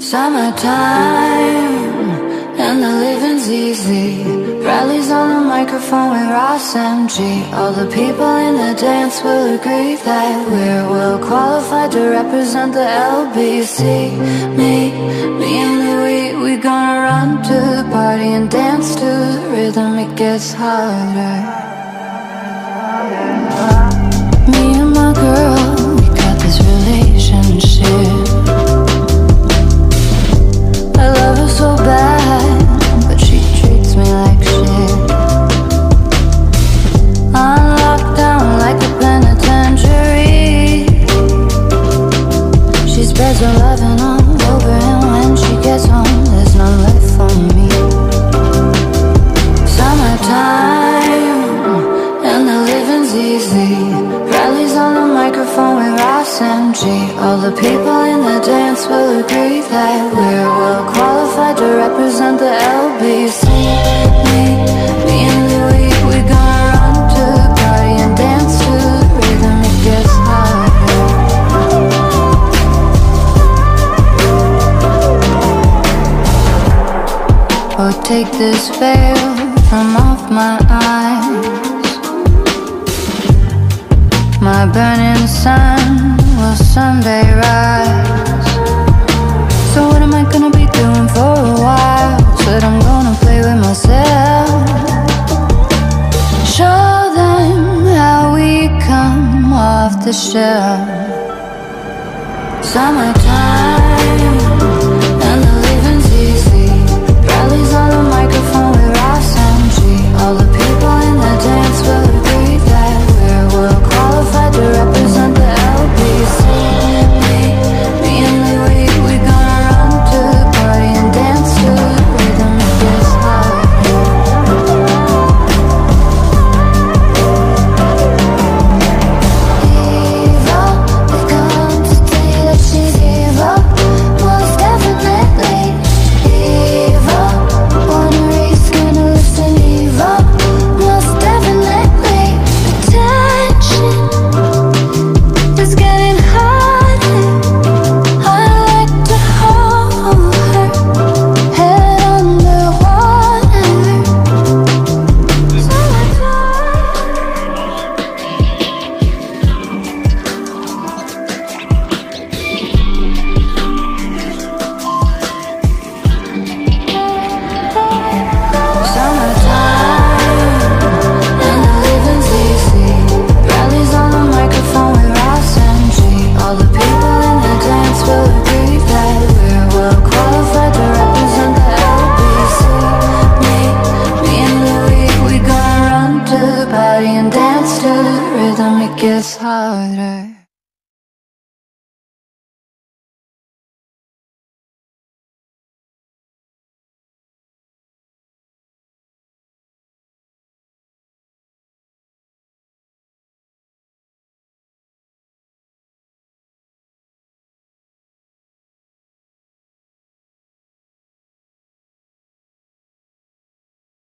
Summertime, and the living's easy. Rallies on the microphone with Ross MG. All the people in the dance will agree that we're well qualified to represent the LBC. Me and Louis, we gonna run to the party and dance to the rhythm. It gets harder. Me and my girl, we got this relationship. I love her so bad, but she treats me like shit. I'm locked down like a penitentiary. She spreads her loving all over, and when she gets home, there's none left for me. Summertime, and the living's easy. Rallies on the microphone with Ross MG. All the people in the dance will agree that we're well qualified to represent the LBC. Me and Louis, we gonna run to the party and dance to the rhythm. It gets harder. Oh, take this veil from off my eyes. My burning sun will someday rise. So what am I gonna be doing for a while? Said I'm gonna play with myself. Show them how we come off the shelf. Summertime, and the living's easy. Rallies on the microphone with Ross MG. All the people in the dance will agree that we're well qualified to represent the LBC. Me and Louis, we gonna run to the party and dance to the rhythm. It gets harder. Evil, we come to tell you that she's evil. Most definitely evil. Wanna raise scandalous and evil. Most definitely. Attention is getting harder. I like to hold her head underwater. Summertime, and the living's easy. Rallies on the microphone with Ross MG. All the people in the dance will agree that we're well qualified to represent the LBC. Me and Louis, we gonna run to the party and dance to the rhythm. It gets harder.